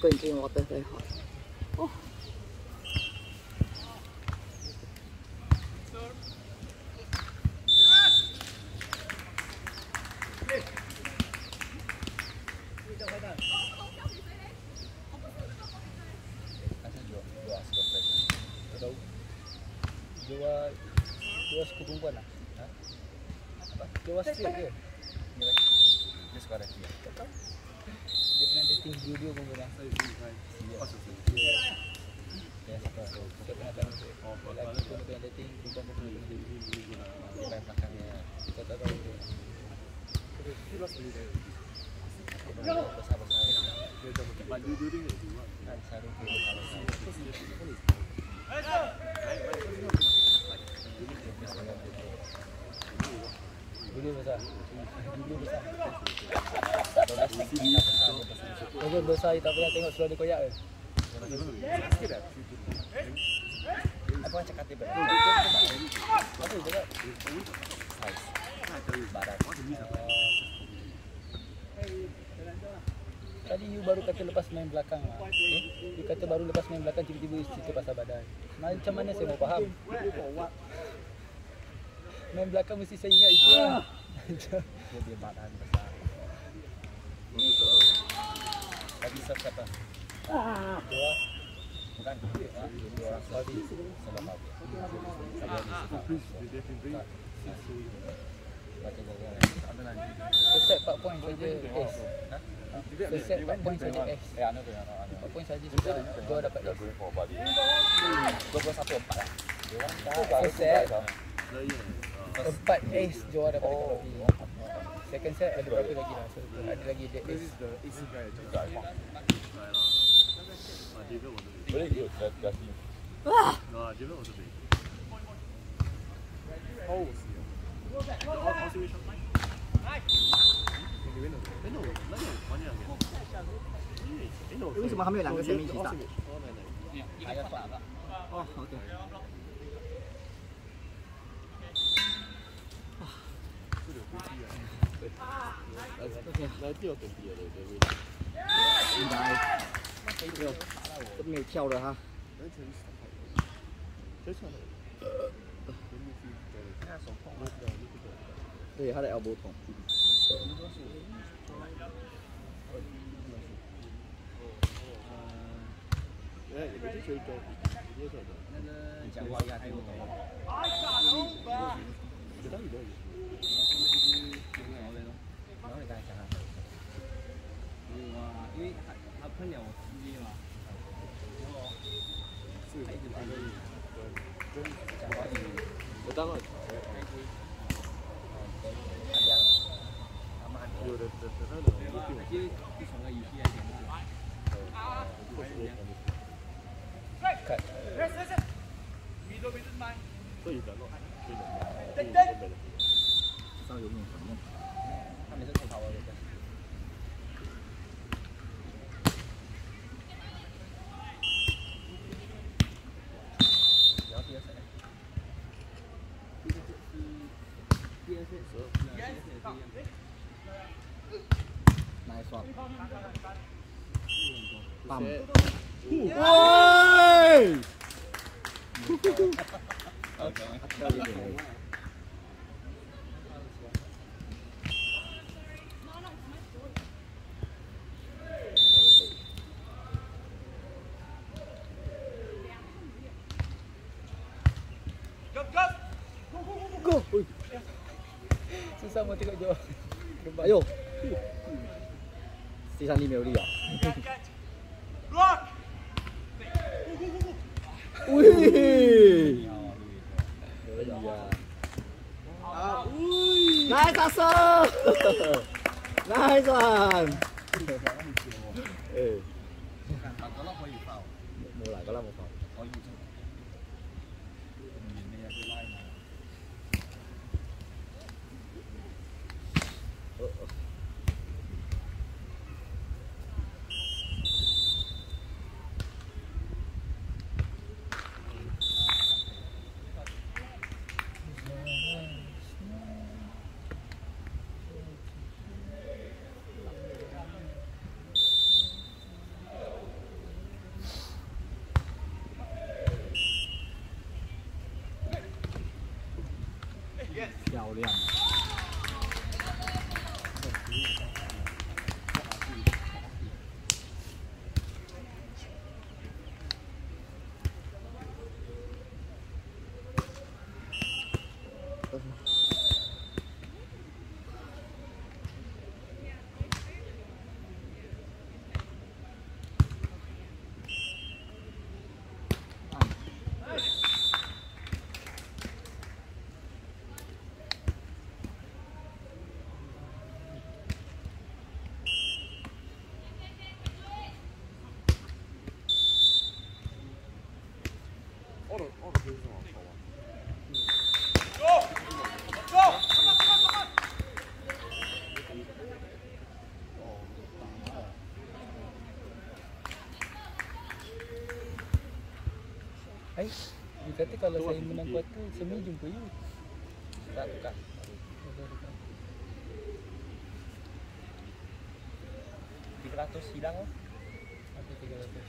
go and drink water, very hot. Oh. Jual suku perempuan lah. Ha? Apa? Jual straight ke? Dia suka lelaki. Tak tahu. Dia pernah dating video pun pernah. Dia suka tu. Dia pernah tahu. Lelaki pun pernah dating, perempuan pun pernah dating. Dia main belakangnya. Kita tak tahu dia. Dia besar-besar. Dia dah baju during itu. Kan sarung dia besar-besar. Video besar. Video besar tak pernah tengok slow dia koyak ke? Apa yang cakap tiba? Apa dia cakap? Size. Badan. Tadi you baru kata lepas main belakang lah. You kata baru lepas main belakang tiba-tiba cerita pasal badan. Macam mana saya mau faham? Main belakang mesti saya ingat itu lah. Dia badan besar. Tadi siapa? Dua. Bukan. Dua orang tadi. Sebab apa? Set 4 poin saja S. Set 4 poin saja S. 4 poin saja sudah Joa dapat S. 21-4 lah. Set 4 S Joa dapat dekat. Second set ada berapa lagi lah. So ada lagi dia S. Boleh dia kasi. Wah. Nah, dia memang betul. Oh. 为什么还没有两个生命一起打？还要打了。哦，好的。来第二等级了，对不对？应该没有，都没有跳了哈。对，他的 elbow 痛。你讲话压听不懂。然后你刚才讲他。因为他喷了我司机嘛，然后他一直喷。讲话语。我当然。有的，就一从个游戏来讲是。看。所以的咯，对的。稍有点反应。他每次吐槽我这个。然后第二set。第二set。Nice one. Bam. Woi! Go. Susah mau tengok jauh. Ayo. 第三粒没有力啊！喂！可以啊！啊！来打手 ！Nice one！ 誒，冇嚟個啦，冇放。 漂亮。 You kata kalau saya menang kuarter, semi jumpa you. Tak, bukan. 300 hilang lah. Ada 300.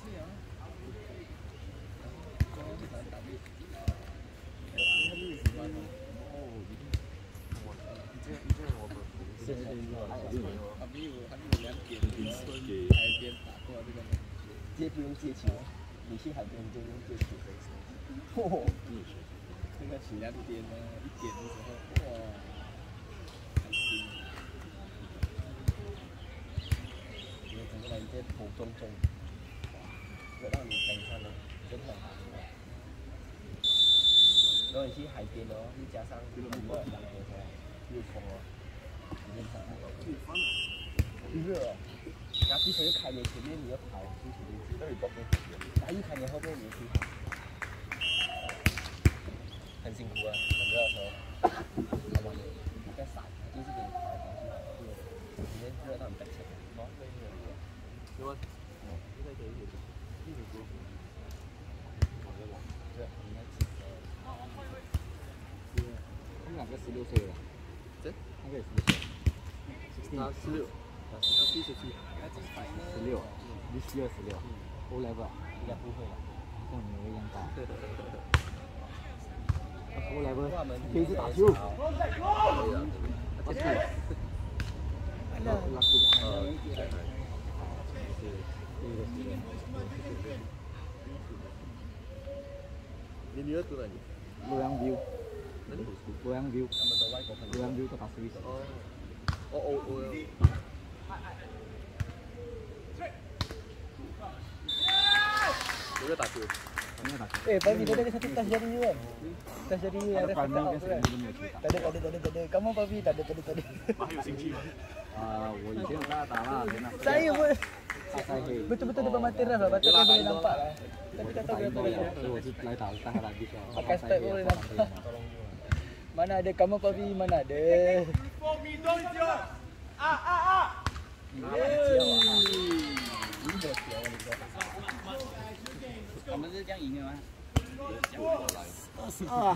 接不用接球，你去海边就用接球。哦，那个起2点呢，1点的时候，哇，开心。因为整个人在头重重，要让你等一下呢，真的很难。然后你去海边哦，又加上2点才又风哦，你就想热哦。然后地球又开你前面，你要跑进去，那你跑不进去。然后一开你后面，你就去跑，很辛苦啊，很热的时候。好吧，在闪，就是给你跑来跑去，直接热到你背前。哦，对对对。对吧？哦，应该可以，一直做。对，应该是。对，他们两个16岁了。真？那个也16岁。他16。16，你需要16 ，O level 应该不会了，像你一样大。O level 可以去打球。你女儿读哪里？洛阳 view。洛阳 view。洛阳 view 都打11手。哦。Dia tak tahu. Pagi tadi ada satu tas jadi you kan? Tas jadi you ada satu kan? Tak ada. Kamu Papi tak ada tadi. 我以前有跟他打啦， Saya pun betul-betul depan mata Raf lah, patutnya boleh nampak lah. Tapi tak tahu kenapa dia. 所以我就来打他来比赛。 Pakai spek boleh nampak. Mana ada kamu Papi, mana ada. 我们是这样赢的吗？啊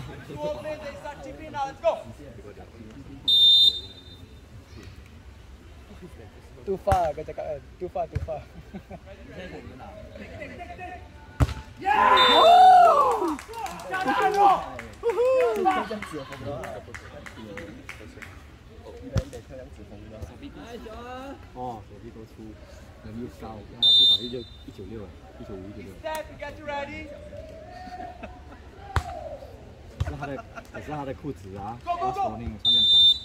！Too far kau cakap kan? Too far. 哦，手臂都粗，人又高，他最少196了，195、196。可是他的裤子啊，我昨天有穿这样短。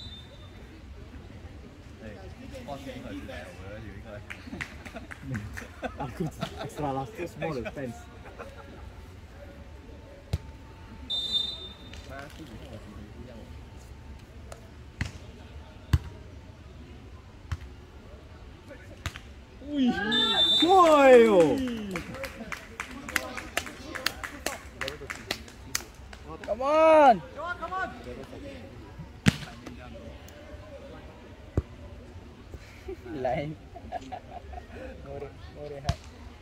啊，裤子 extra large, too small the pants. 哎呦 Come on! Line. More rehat.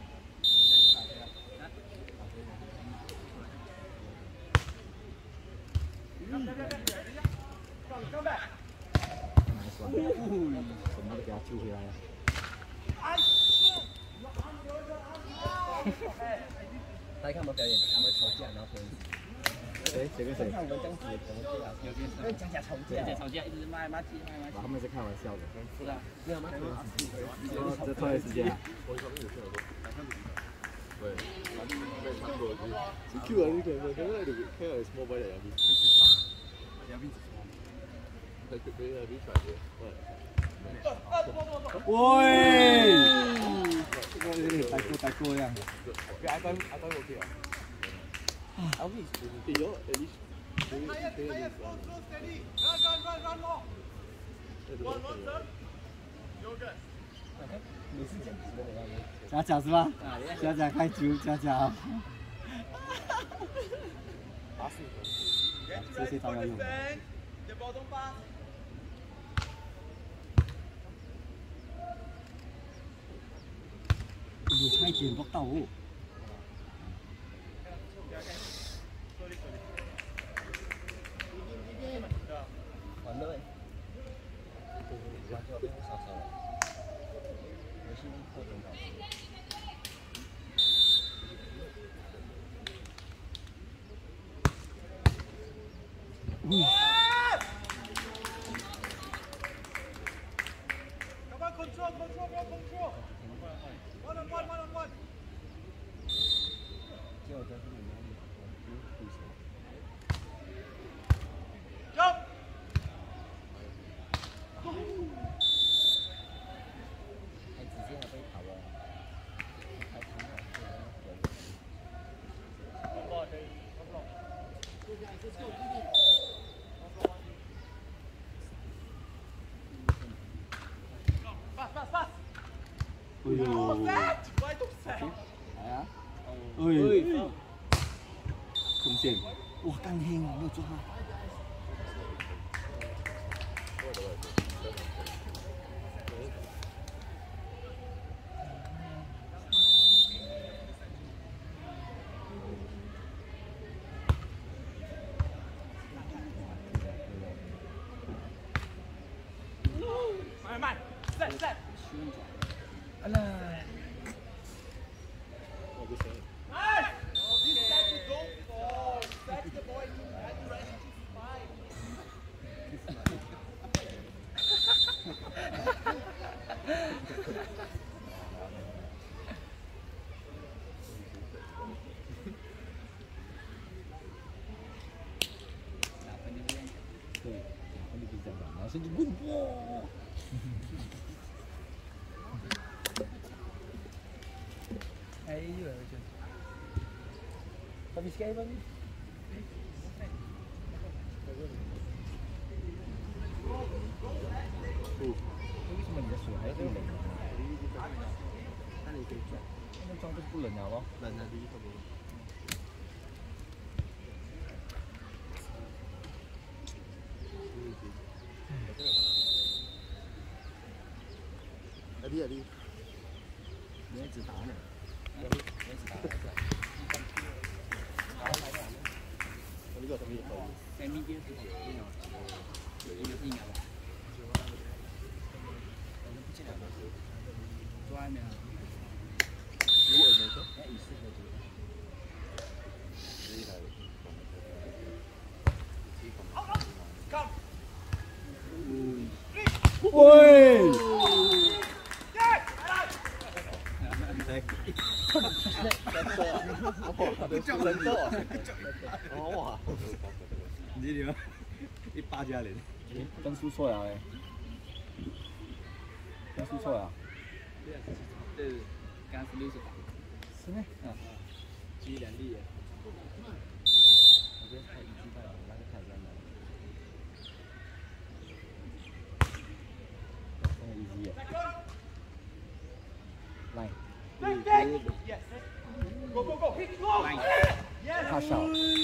Nice one. 什么都给他救回来了。 大家看我们表演，他们吵架，然后谁跟谁？ 看我们这样子怎么对啊？讲吵架，一直骂骂街。 他们是开玩笑的。 是啊，没有吗？ 这拖延时间啊。 喂，在唱歌机。Q 啊，你看，刚刚就看到 small boy 在那边。那边在那边传的， 喂！这个有点带过样。 给阿丹 OK 啊。啊，对哟，哎，你。 假假是吧？假假开球，假假。这些都要用。哎呦，差一点不到哦。 完了，我变少了，我是破中高。 哎呦！哎呀！哎！空线！哇，干黑啊，没有抓。 慢，set。啊啦！ 我不行。 对，他们就是这样的，男生就滚哇！ 哎呦，habis sekali bang. Ini cuma dia suruh aja tu. 那你可以转， 那装不是不冷了咯？ 冷了第一个不。阿弟， 你一直打呢？你一直打。 我呢個同意。 在咪邊是應該吧？做外面啊？ 如果沒錯。 哎，以四個組。 喂！ 哇！ 你这点180加0， 分數錯了哎，分數錯了。 对， 剛是68。是咩？嗯。 记忆力耶。 我觉得太1记半了，那个太难了。真的1记耶。来。Go go go! Line. 太少。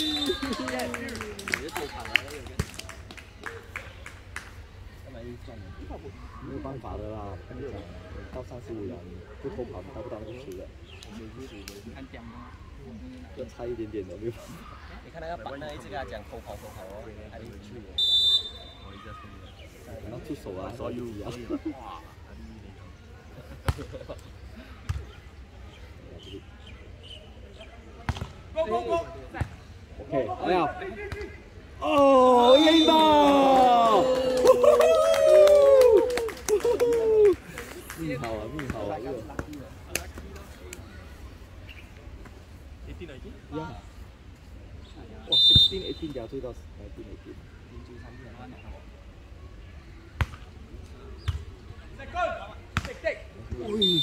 没有办法的啦，跟你讲，到35了，你不偷跑，你到不到就输了。就差一点点的，没有办法。 你看那个板那一直跟他讲偷跑哦，还得去。 然后出手啊，手有啊。 Go go go！ OK， 好没有？哦，赢到！命好啊，命好啊！呀！哇，16 18掉追到19 18。喂！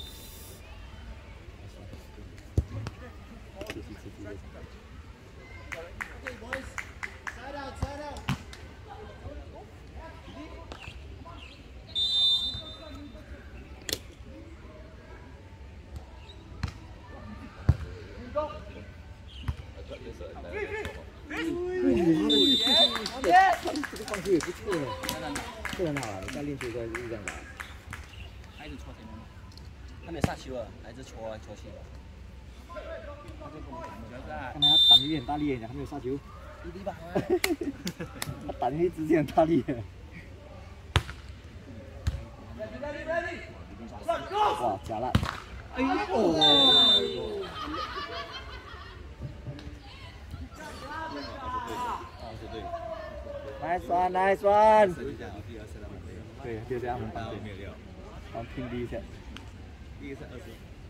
放球也不错的，这很好啊！你在练球的时候就是这样打。 他一直戳前面，他没下球了，还是戳来戳去的。 看他挡有点大力一点，还没有杀球。 一吧。 他挡一直线很大力。哇，假烂！哎呦！Nice one, nice one。对，就这样很棒。好，听第一下。 第一个是20。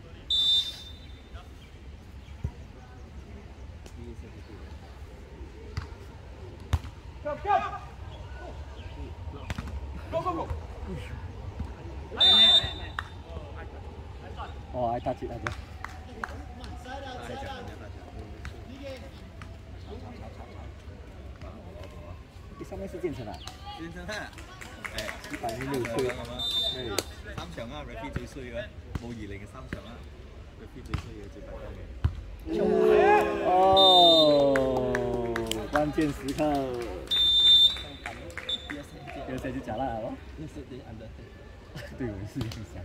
Go！ 哦，还大姐，大姐。上面是建成啊？ 建成啊！誒 106歲。 係3場啊 ，Rafi 最衰嘅，冇20嘅3場啊 ，Rafi 最衰嘅最敗家嘅。 哦，關鍵時刻。第二賽就假爛了。對，我是這樣想。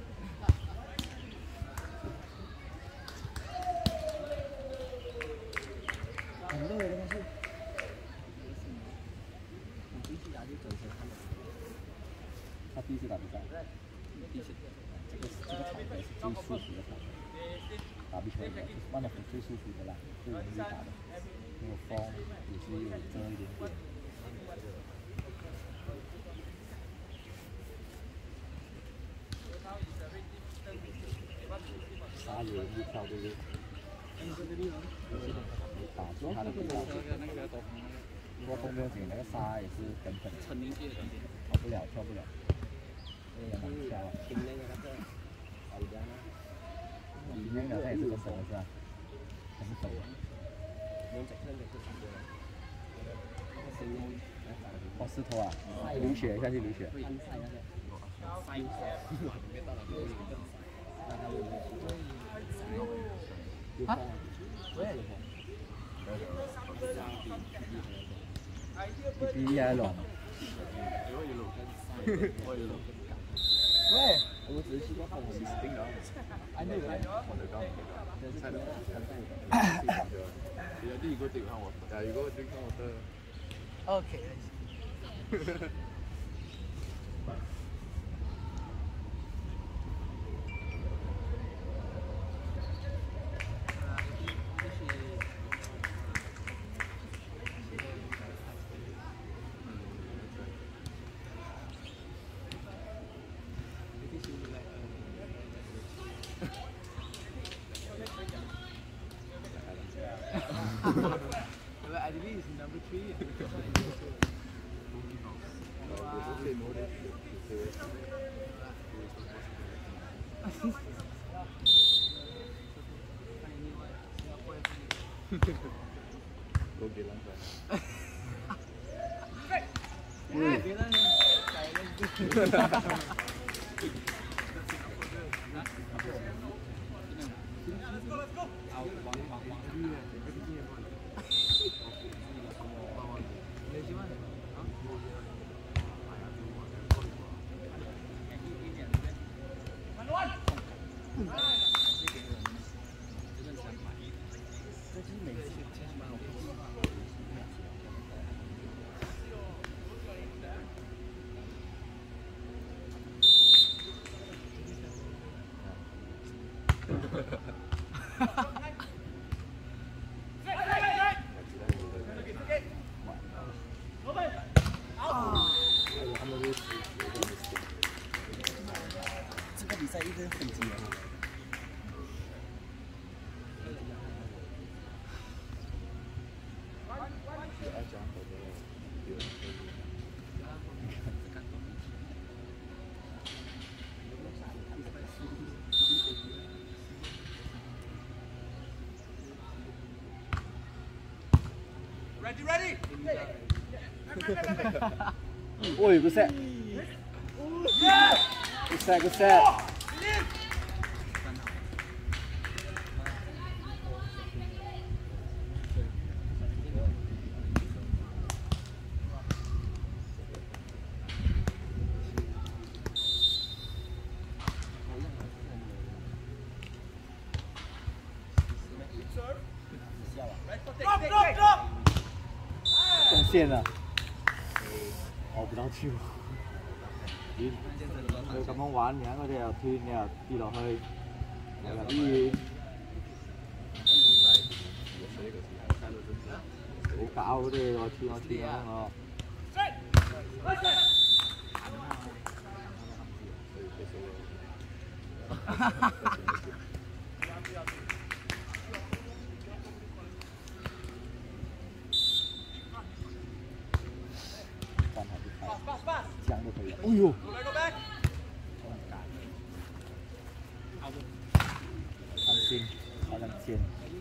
很累的但是。他第一次打比赛，这个场子是最舒服的场子，打壁球的就是万能最舒服的啦，最容易打的，没有风，也是有遮一点点。沙也容易跳，对不对？打住他的比赛。不过风没有紧，那个沙也是根本跳不了，跳不了。很难跳。今年好像也是个手是吧？还是手？哦，石头啊，流血下去流血。啊？你比还冷。喂，我只是希望放我们盯着。哎，那个，我哋講，係咯。有啲如果對翻我，但係如果對翻我得。OK。At least number 3. 赛一个分级了。 Ready? Ôi, good set. Good set, good set. 中线了，我唔當超。佢咁樣玩嘅，我哋又斷，你又跌落去，又入醫院，好搞嗰啲我斷我。这样就可以了。哎呦！很尖，好像尖。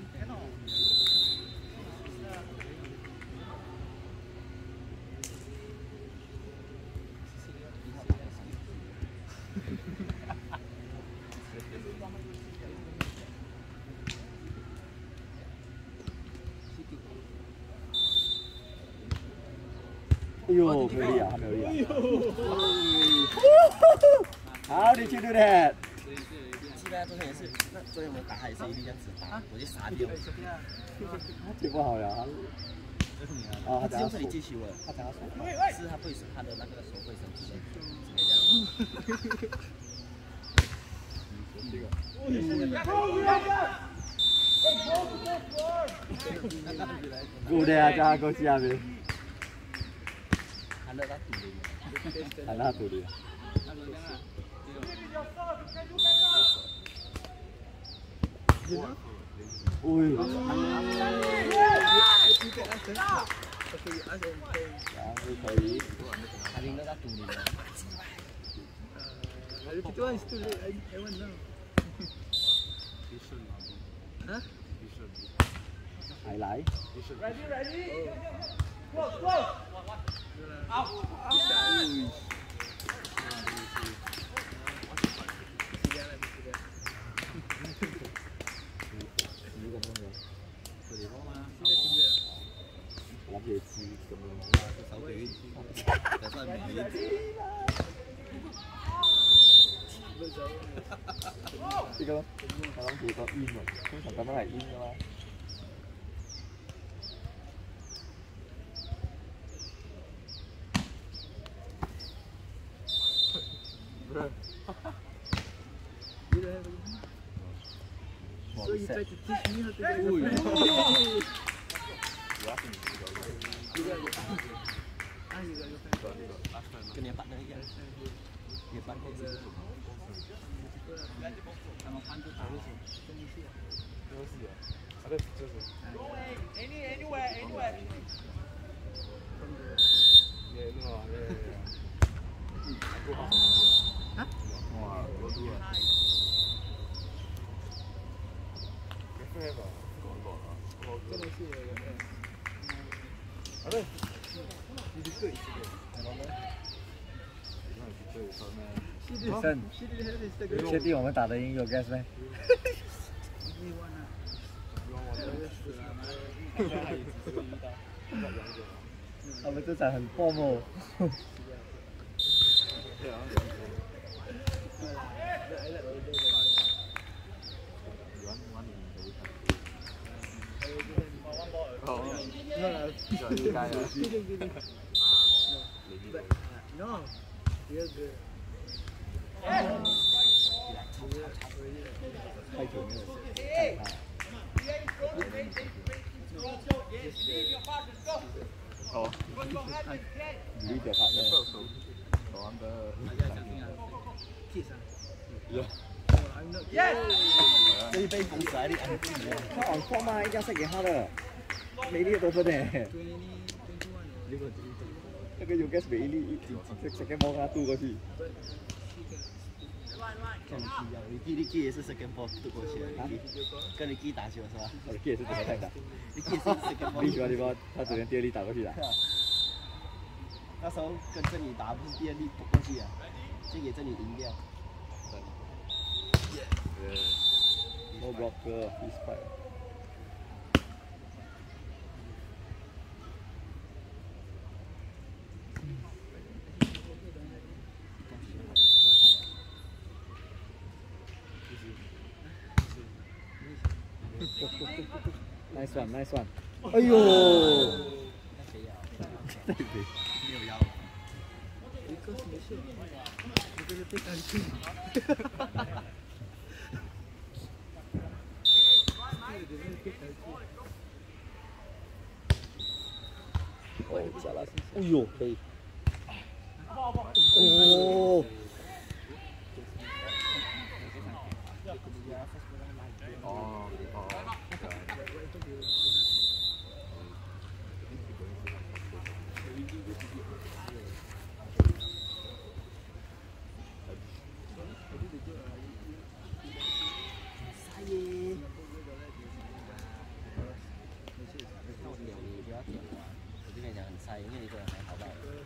哎呦，没有力啊，还没有力啊！How did you do that？ 基本上昨天也是，那昨天我们打他也是一粒这样子打，我就傻掉。 接不好了，他他只用这里接球了， 他讲他手， 是他会他的那个手会伸直的， Good day，加個字下面。 他乐他赌的， 係啦，對啲。Ui. Hari nó đã tù đi rồi. Itu kan situ I want now. Hah? Hãy lái. Ready. Go. Out. Làm gì chi cầm luôn. 6個月，就算每月。 呢個我諗住個煙喎，通常咁樣係煙㗎嘛。 So you try to teach me how to do it. Kena partner lagi. Dia partner je. Sama pantu tahu sih. Ada pictures. Anywhere. Yeah, no, yeah. Aku hah? Wah, gua dua. Kau apa? Kau真的是ada. Ini juga isi dia. Sen，确定我们打的赢有 gas 没？他们这场很爆哦。 No, you're good. 太久没有看他。 好， 你的 partner。 手玩的。 Kiss 啊。 这一杯公司来的安静的。 他on top 嘛，一定要塞给他的，美丽的多分呢。那个 Yogesh 美丽second ball 他渡过去。 跟你记也是 second ball 渡过去的，跟你记打球是吧？ 我的 K 也是怎么看的？ 你记是 second ball。 你喜欢地方，他昨天第二粒打过去的。 那时候跟着你打不是第二粒扑过去啊，这也这里赢掉。 No blocker, he's fine. ，nice one, nice one. 哎呦！对对， 没有腰。 一个是没事，一个是被干净。 哦，加了，哎呦，可以。哦。 因为一个人还好吧。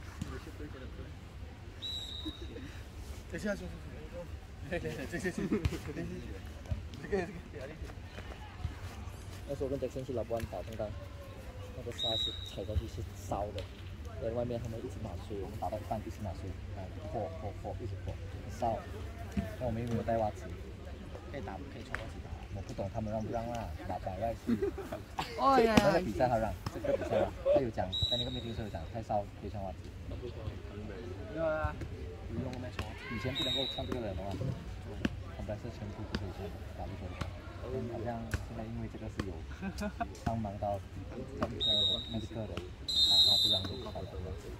等下说，这个。 那时候我跟Jackson去老布安打，刚刚那个沙是踩下去是烧的，在外面他们一直拿水，我们打到一半一直拿水，火一直火，烧。那我们又没有带袜子， 可以穿袜子打。 我不懂他们让不让啦，打百外是。 哦呀！ 那个比赛他让，这个比赛让，他有讲，在那个meeting时候有讲，太烧可以穿袜子。 没有啊，不用没穿。 以前不能够穿这个的话，他们是全部不可以穿的，打不可以穿。好像现在因为这个是有帮忙到这个medical的，他就让你穿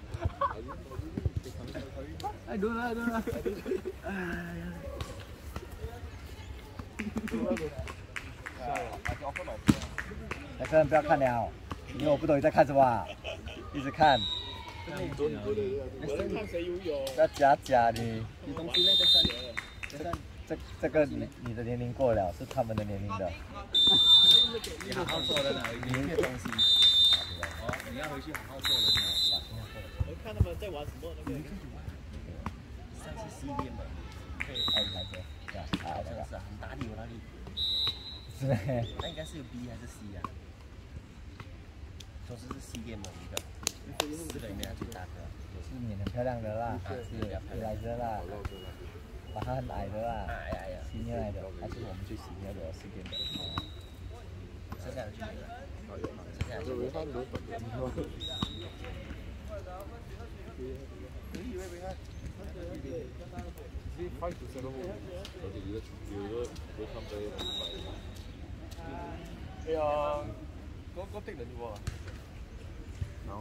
的。 哎，对了。哎呀。 来生不要看了，因为我不懂你在看什么，一直看。 我在看谁游泳。 不要假你。 你东西那个生， 这个你的年龄过了，是他们的年龄的。 你好好做人啊，你那东西。哦，你要回去好好做人啊。 我看他们在玩什么那个。 上次西边嘛。 哎，来着，对啊， 好像是啊，哪里有哪里。 是呗。 那应该是有 B 还是 C 啊？说是 C game 的一个，4个里面最大的。 是你很漂亮的啦，是来着啦，把他很矮的啦，新进来的，还是我们最喜欢的4边的。 剩下的就没了。剩下的就没了。 哎呀，嗰滴人喎。No。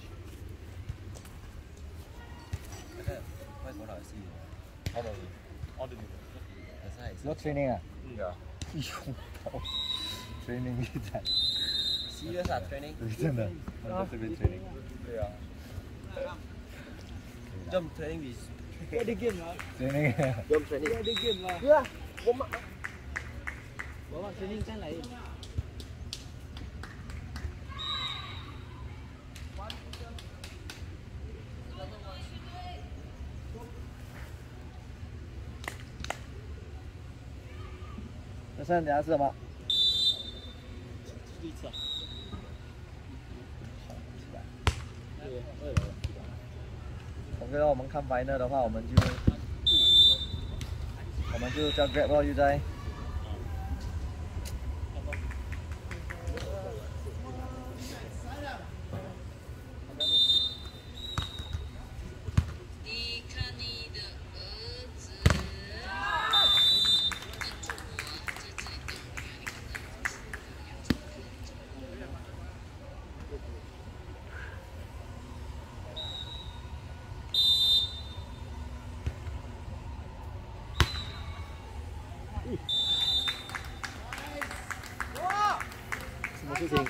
那个外国老师有。 好的。好的。 有 training 啊？ 呀。 哎呦，training 比赛。 Serious 啊 training？ 真的，我们在这边 training。 对啊。 Jump training is。 Ada game lah. training。 Jump training。 Ada game lah. Ya, gua bawa training kan lain. 那现在你要吃什么？ 第一次啊。 我觉得我们看 final 的话，我们就叫 Grab 咯，又在。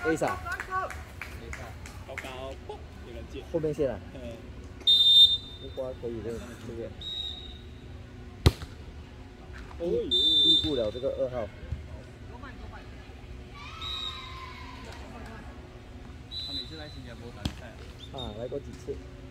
A 啥？ 高高，嘣，有人接。 后面线啊？ 嗯。 不瓜可以的，这个。 哦呦！ 避不了这个2号。 他每次来新加坡打比赛啊，来过几次。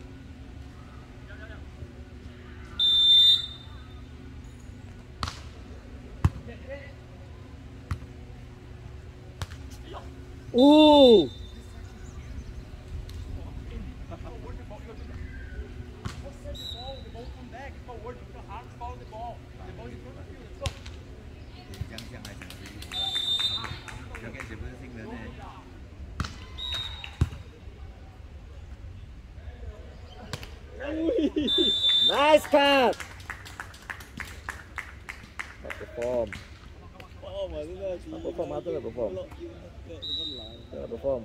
哦。Nice cut. Perform. Perform atau nggak perform? Nggak perform.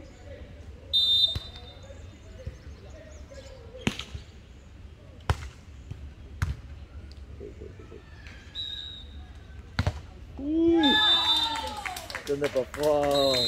真的 perform。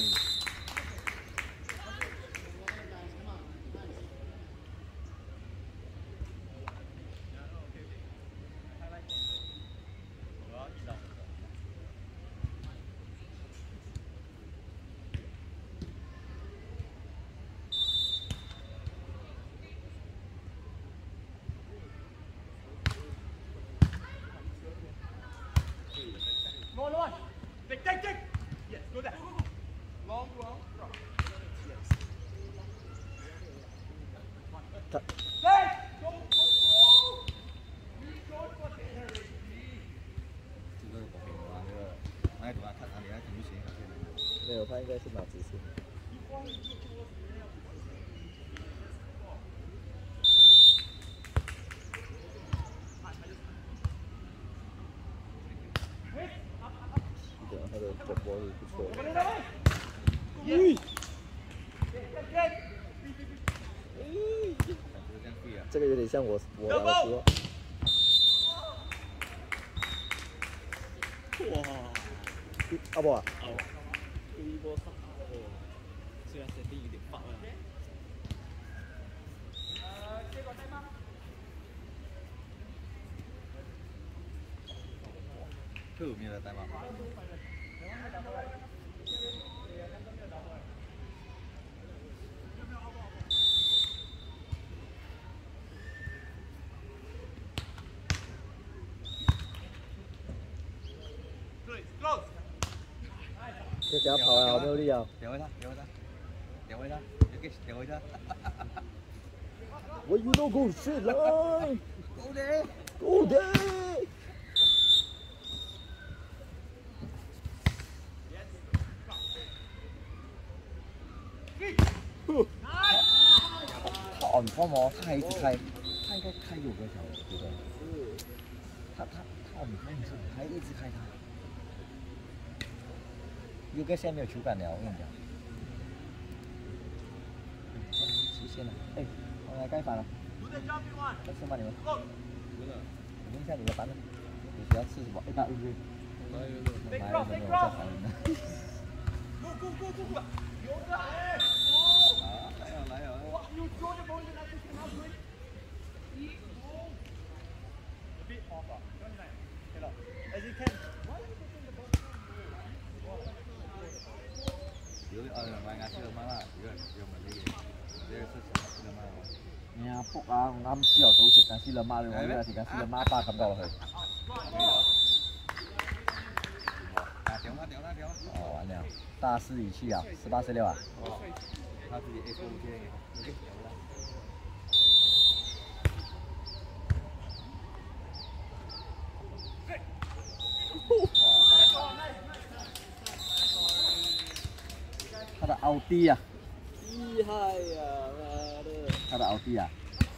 没有，他应该是拿直线。他的转播是不错的。这个有点像我的时候。 哇！ 阿波啊！ 第一波上，虽然设定有点爆了。 这有没有带吗？ 这给他跑啊，好没有力啊！ 点回他，点回他，点回他，点回他。 Why you no go straight line? Go there. Go there. 他 on form 哦，他还一直开，他应该开6个小时，对不对？他 on form 是还一直开他。有个现在没有球感了，我跟你讲。极限了，哎，我来盖饭了。要吃吗你们？你问一下你的班呢？你需要吃什么？120元。买了什么？我在喊人呢。来呀！nhà phúc à ngâm chiều tổ chức cái xí lơ ma rồi bây giờ thì cái xí lơ ma ba cầm đầu rồi哦，完了，大势已去啊，18、16啊。他自己 S5他的奥迪啊， 厉害呀，妈的！ 他的奥迪啊。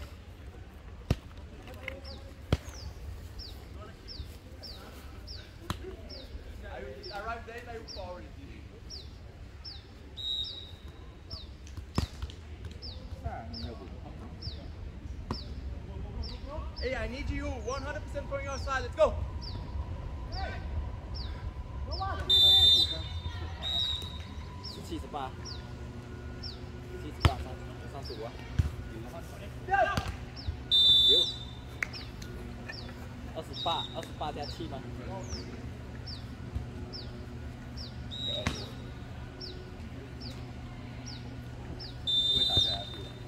Hey, I need you 100% from your side. Let's go. 78，78，35啊。有。28加7吗？ 会打下来。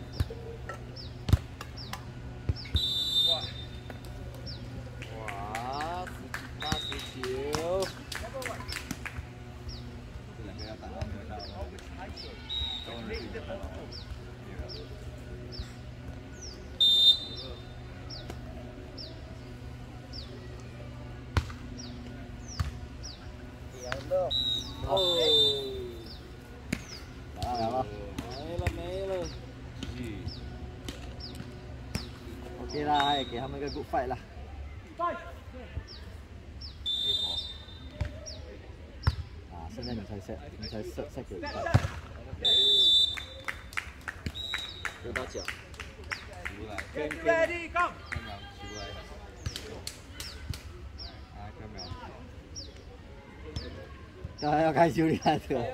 哇，18、19。 这两个要打到没有到，都能自己看到。 哦， 来了， 没了。 OK 啦，也给他们个 good fight 啦。啊，现在你才 set 给我看。 有到脚。 起不来。 Ready, come！ 起不来。啊，看没有？要开修理这个。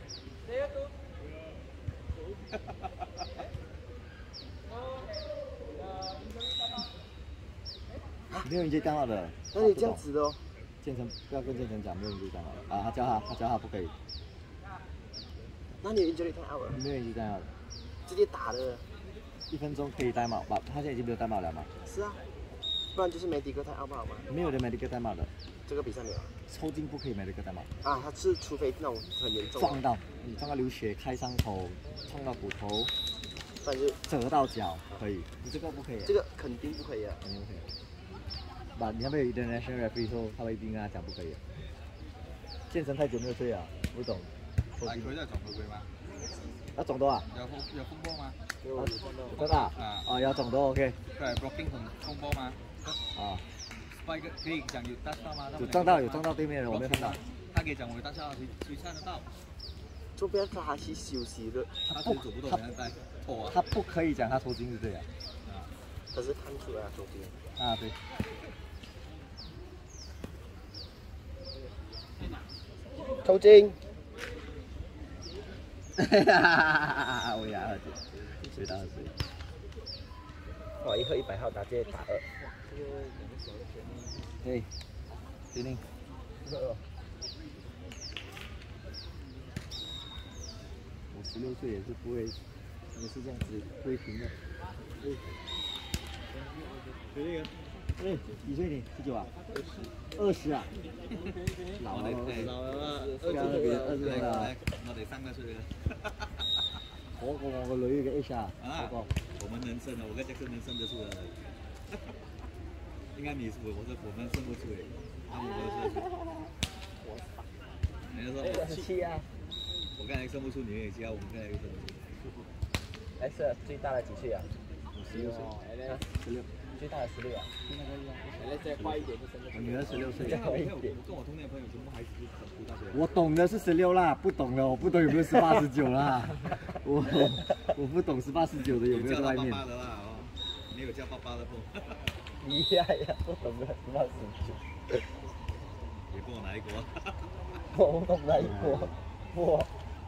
没有人接干扰的。 那你这样子的哦。 建成不要跟建成讲，没有人接干扰的。啊，他教他不可以。 那你 injury time out 了？ 没有人接干扰的。 直接打的。 1分钟可以戴帽，他现在已经没有戴帽了嘛？ 是啊，不然就是 medical time out 不好吗？ 没有的 medical 戴帽的。 这个比赛没有。 抽筋不可以 medical 戴帽。 啊，他是除非那种很严重。 撞到你撞到流血、开伤口、撞到骨头， 反正折到脚可以，你这个不可以。 这个肯定不可以啊。 肯定不可以。把你那边有 international referee 说，他会一定跟他讲不可以。健身太久没有吹啊，不懂。 佢都係撞到佢嘛？ 要撞到啊？ 有風波嘛？ 真的啊？哦，要撞到 OK。 佢係 blocking 同風波嘛？ 啊。 spike 可以講有 touch 到嗎？ 有撞到對面人，我沒有看到。 他可以講我有 touch 到，誰看得到？ 就不要讓他去休息的。 他走不動，原來在拖啊。 他不可以講他抽筋是這樣。 啊。可是看出來他抽筋。 啊，對。 抽筋。 我也喝酒，谁打的谁？ 哇，一盒100號打直接打2。 对，决定。我16岁也是不会，也是这样子挥平的。决定。哎，几岁你？19啊？20啊？老了， 老了 ，20歲啦。 我哋生得出嚟啦。 我個女嘅 H 啊， 我們能生的，我跟傑克能生得出來的。應該我們生不出嚟，他們都是。人家說 27啊。 我剛才生不出你27啊，我們剛才又生不出。 S 最大的幾歲啊 ？16歲。16。 最大的16啊。 再快一點就生得出。 我女兒16歲。 我跟我同齡的朋友全部孩子都讀大學。 我懂的是16啦，不懂的我不懂有沒有18、19啦。我不懂18、19的有沒有在外面。 叫爸爸的啦，哦，沒有叫爸爸的不。 厲害呀，不懂的18、19。 你跟我哪一國？ 我不懂哪一國。哇！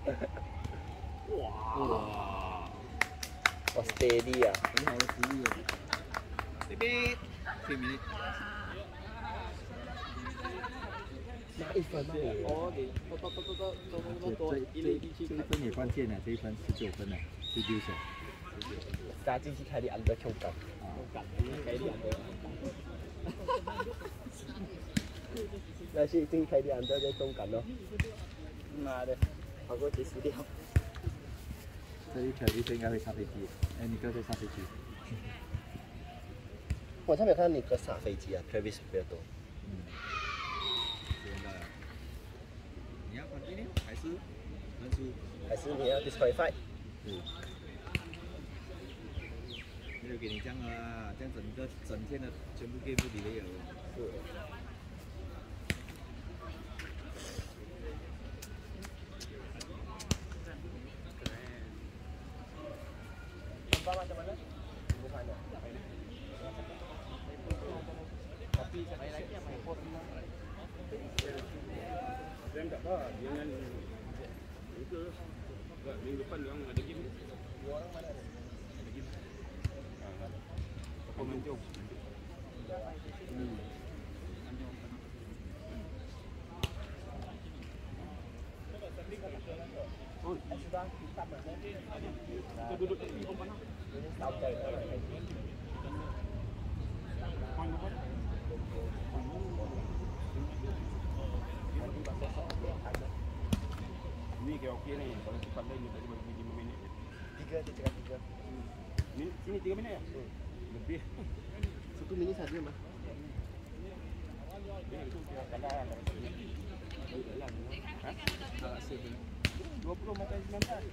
哇 ，steady 啊， 很好的實力。 這邊前面。 拿1分嘛。 哦，你這一分也關鍵呢，這一分19分呢，最丟錢。 加進去睇啲 under 衝緊。那是進去睇啲 under 在衝緊咯。媽的，好過結束掉。 這一條應該會上飛機，哎，你哥會上飛機。 我差沒有看到你哥上飛機啊 ，Travis 比較多。 你要 continue 還是認輸？ 還是你要 disqualify？ 沒有給你這樣啊，這樣整天的全部 game 都 delay 了。 爸爸怎麼了？不看的。 Ini kayak okey ni, kalau cepat lain dia tadi bagi 5 minit. 3 dia cakap 3. Sini 3 minit ya? Lebih. 1 minit saja mas. Itu kira kalah. Hah? 20 makan 19.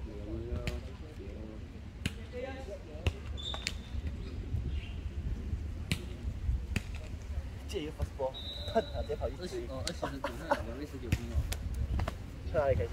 借一个 fast ball， 他直接跑去追。 29分，2个19分哦。 去哪里开心？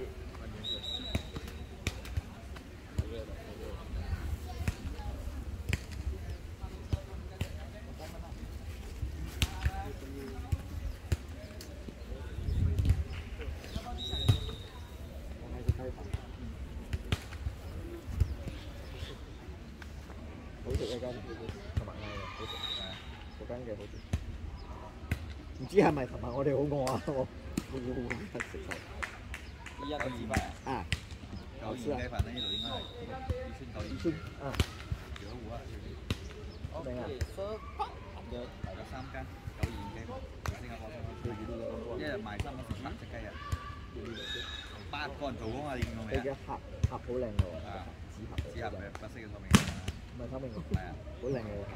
好食一間，同埋嗌嘅好食，嗰間嘅好食。唔知係咪同埋我哋好餓啊？我食晒。 一樣嘅雞飯啊！ 啊， 九二雞飯呢度應該係二村啊， 如果湖啊， 明啊？ 嚟咗3間92雞飯，新加坡一日賣差唔多8隻雞啊，8個人做工啊，你見過未啊？ 你嘅盒好靚嘅喎， 啊， 紙盒紙盒嘅白色嘅透明嘅， 唔係透明嘅， 係啊， 好靚嘅。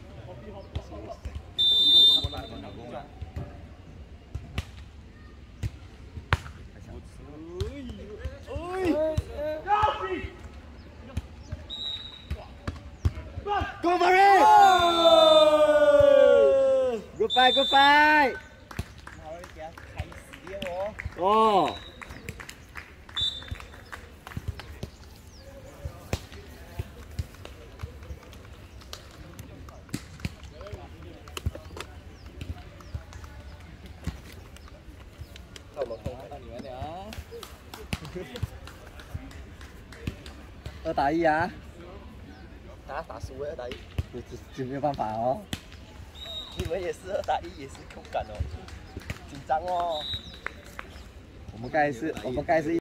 8個人做工啊！ Go for it! Good fight, good fight! 哦。2打1啊！ 打输了2打1， 就没有办法哦。 你们也是2打1，也是口感哦，紧张哦。 我们刚才是